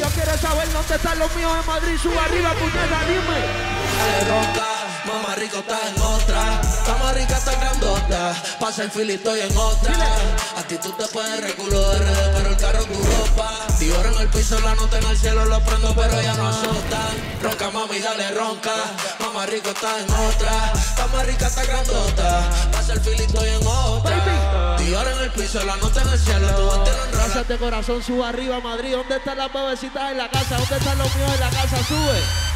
quiere saber dónde están los míos en Madrid. Sube arriba, puñeta, dime. Dale ronca, mamá rico está en otra. Mamá rica está grandota. Pasa el fili, estoy en otra. A ti tú te puedes recular, pero el carro tu ropa. Dior en el piso, la nota en el cielo, lo prendo, pero ya no azotan. Ronca, mami, dale ronca. Mamá rico está en otra. Mamá rica está grandota. Pasa el fili, estoy en otra. Dior en el piso, la nota en el cielo, tu bandera en roja. Gracias de corazón, sube arriba, Madrid. ¿Dónde están las bebecitas en la casa? ¿Dónde están los míos en la casa? Sube.